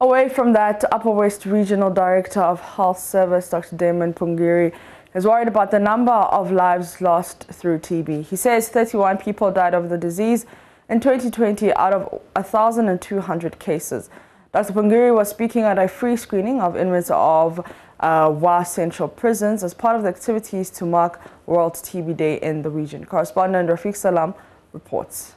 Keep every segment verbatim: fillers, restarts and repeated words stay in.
Away from that, Upper West Regional Director of Health Service, Doctor Damon Pungiri, is worried about the number of lives lost through T B. He says thirty-one people died of the disease in twenty twenty out of one thousand two hundred cases. Doctor Pungiri was speaking at a free screening of inmates of uh, Wa Central Prisons as part of the activities to mark World T B Day in the region. Correspondent Rafiq Salam reports.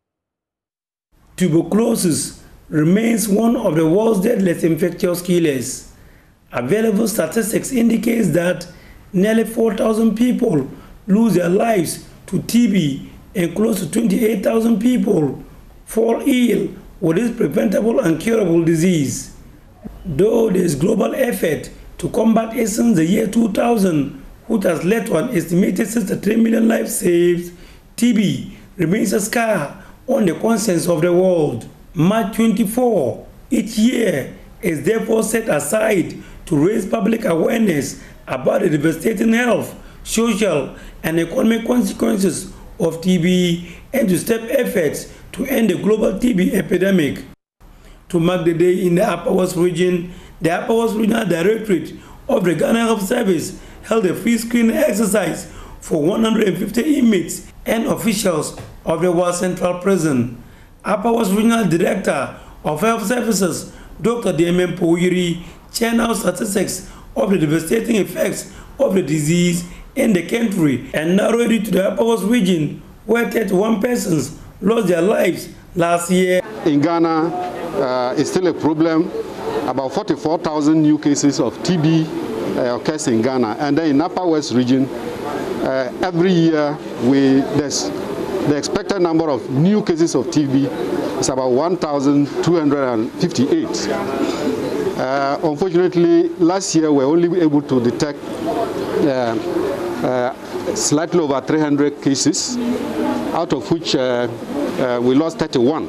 Tuberculosis remains one of the world's deadliest infectious killers. Available statistics indicates that nearly four thousand people lose their lives to T B and close to twenty-eight thousand people fall ill with this preventable and curable disease. Though there is global effort to combat it since the year two thousand, which has led to an estimated sixty-three million lives saved, T B remains a scar on the conscience of the world. March twenty-fourth each year is therefore set aside to raise public awareness about the devastating health, social, and economic consequences of T B and to step efforts to end the global T B epidemic. To mark the day in the Upper West region, the Upper West Regional Directorate of the Ghana Health Service held a free screening exercise for one hundred fifty inmates and officials of the Wa Central Prison. Upper West Regional Director of Health Services, Doctor Damon Pungiri, shared out statistics of the devastating effects of the disease in the country and narrowed it to the Upper West region, where thirty-one persons lost their lives last year. In Ghana, uh, it's still a problem. About forty-four thousand new cases of T B uh, occurs in Ghana, and then in Upper West region, uh, every year we there's the expected number of new cases of T B is about one thousand two hundred fifty-eight. Uh, unfortunately, last year we were only able to detect uh, uh, slightly over three hundred cases, out of which uh, uh, we lost thirty-one.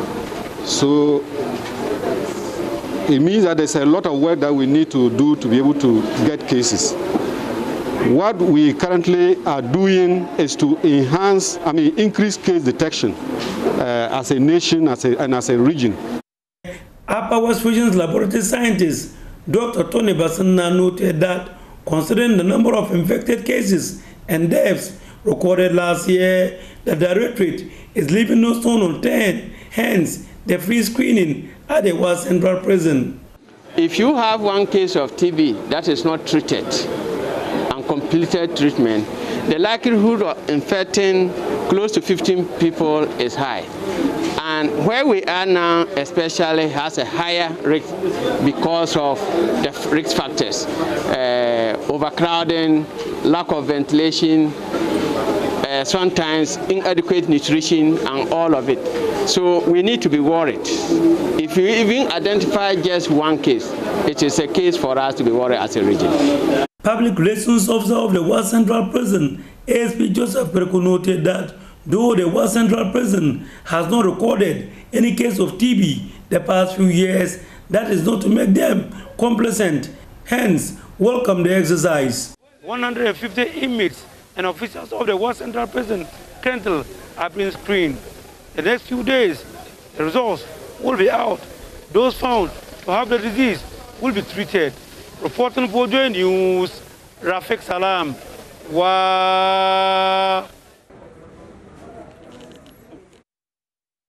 So it means that there's a lot of work that we need to do to be able to get cases. What we currently are doing is to enhance, I mean, increase case detection uh, as a nation as a, and as a region. Upper West Region's laboratory scientist, Doctor Tony Basana, noted that considering the number of infected cases and deaths recorded last year, the Directorate is leaving no stone unturned, hence the free screening at the Wa Central Prison. If you have one case of T B that is not treated, completed treatment, the likelihood of infecting close to fifteen people is high. And where we are now especially has a higher risk because of the risk factors, uh, overcrowding, lack of ventilation, uh, sometimes inadequate nutrition and all of it. So we need to be worried. If you even identify just one case, it is a case for us to be worried as a region. Public Relations Officer of the Wa Central Prison, A S P Joseph Perko, noted that though the Wa Central Prison has not recorded any case of T B the past few years, that is not to make them complacent, hence welcome the exercise. one hundred fifty inmates and officials of the Wa Central Prison currently have been screened. The next few days, the results will be out. Those found to have the disease will be treated. Reporting for Joy News, Rafiq Salam. Wa